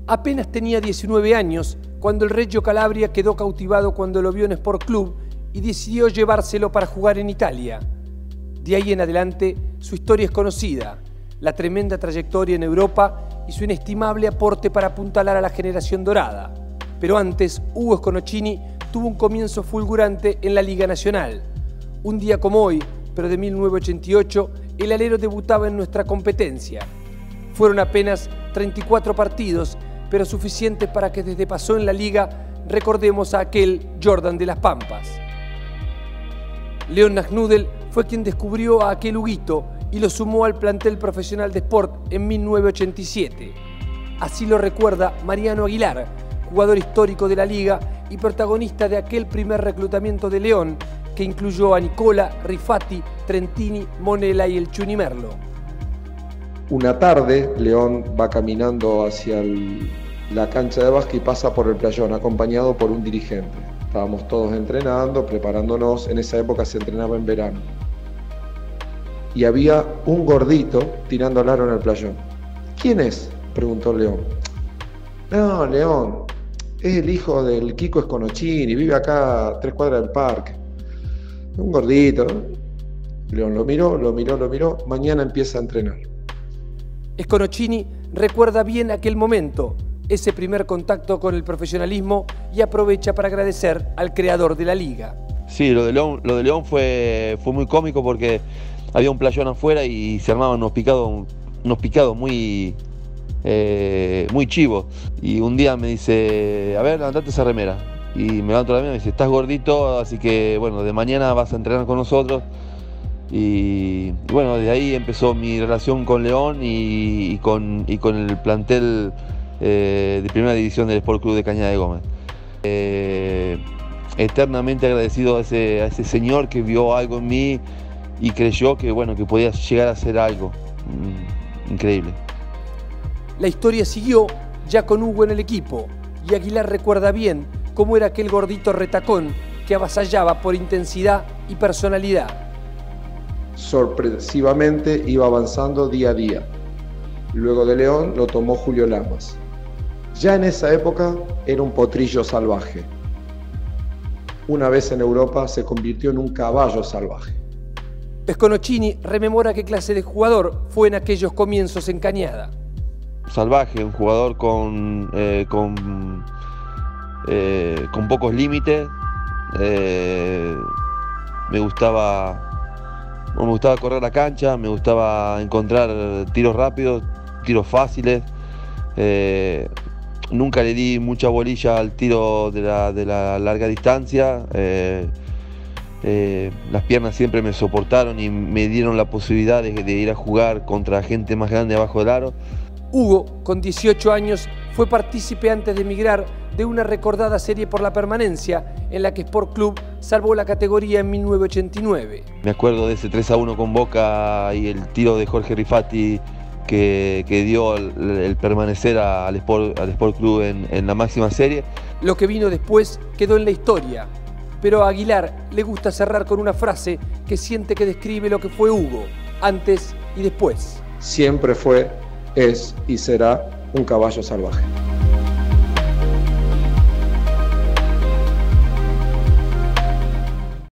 Apenas tenía 19 años cuando el Reggio Calabria quedó cautivado cuando lo vio en Sport Club y decidió llevárselo para jugar en Italia. De ahí en adelante, su historia es conocida, la tremenda trayectoria en Europa y su inestimable aporte para apuntalar a la generación dorada. Pero antes, Ugo Sconocini tuvo un comienzo fulgurante en la Liga Nacional. Un día como hoy, pero de 1988, el alero debutaba en nuestra competencia. Fueron apenas 34 partidos, pero suficientes para que desde pasó en la Liga recordemos a aquel Jordan de las Pampas. Leon Nagnudel fue quien descubrió a aquel Huguito y lo sumó al plantel profesional de Sport en 1987. Así lo recuerda Mariano Aguilar, jugador histórico de la Liga y protagonista de aquel primer reclutamiento de León, que incluyó a Nicola, Rifati, Trentini, Monella y el Chuni Merlo. Una tarde, León va caminando hacia la cancha de básquet y pasa por el playón, acompañado por un dirigente. Estábamos todos entrenando, preparándonos. En esa época se entrenaba en verano. Y había un gordito tirando al aro en el playón. ¿Quién es?, preguntó León. No, León, es el hijo del Kiko Sconocini, vive acá a 3 cuadras del parque. Un gordito, ¿no? León lo miró. Mañana empieza a entrenar. Sconocini recuerda bien aquel momento, ese primer contacto con el profesionalismo, y aprovecha para agradecer al creador de la liga. Sí, lo de León fue muy cómico porque había un playón afuera y se armaban unos picados muy chivos. Y un día me dice, a ver, levantate esa remera. Y me levanto la remera y me dice, estás gordito, así que bueno, de mañana vas a entrenar con nosotros. Y bueno, desde ahí empezó mi relación con León y con el plantel de primera división del Sport Club de Cañada de Gómez. Eternamente agradecido a ese señor que vio algo en mí y creyó que, bueno, que podía llegar a hacer algo increíble. La historia siguió ya con Hugo en el equipo, y Aguilar recuerda bien cómo era aquel gordito retacón que avasallaba por intensidad y personalidad. Sorpresivamente iba avanzando día a día. Luego de León lo tomó Julio Lamas. Ya en esa época era un potrillo salvaje. Una vez en Europa se convirtió en un caballo salvaje. Sconocini rememora qué clase de jugador fue en aquellos comienzos en Cañada. Salvaje, un jugador con pocos límites. Me gustaba correr la cancha, me gustaba encontrar tiros rápidos, tiros fáciles. Nunca le di mucha bolilla al tiro de la larga distancia. Las piernas siempre me soportaron y me dieron la posibilidad de ir a jugar contra gente más grande abajo del aro. Hugo, con 18 años, fue partícipe antes de emigrar de una recordada serie por la permanencia en la que Sport Club salvó la categoría en 1989. Me acuerdo de ese 3-1 con Boca y el tiro de Jorge Rifati que dio el permanecer al Sport Club en la máxima serie. Lo que vino después quedó en la historia, pero a Aguilar le gusta cerrar con una frase que siente que describe lo que fue Hugo, antes y después. Siempre fue, es y será un caballo salvaje.